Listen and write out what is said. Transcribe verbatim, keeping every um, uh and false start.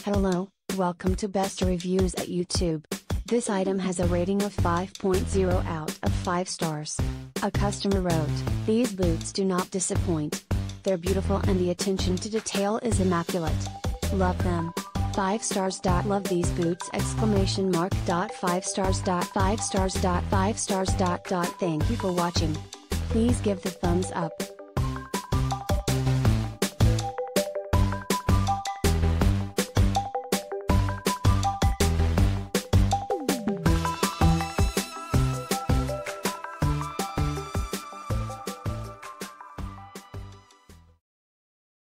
Hello, welcome to Best Reviews at YouTube. This item has a rating of five point zero out of five stars. A customer wrote, "These boots do not disappoint. They're beautiful and the attention to detail is immaculate. Love them. five stars. Love these boots! Exclamation mark. five stars. five stars. five stars. Thank you for watching. Please give the thumbs up.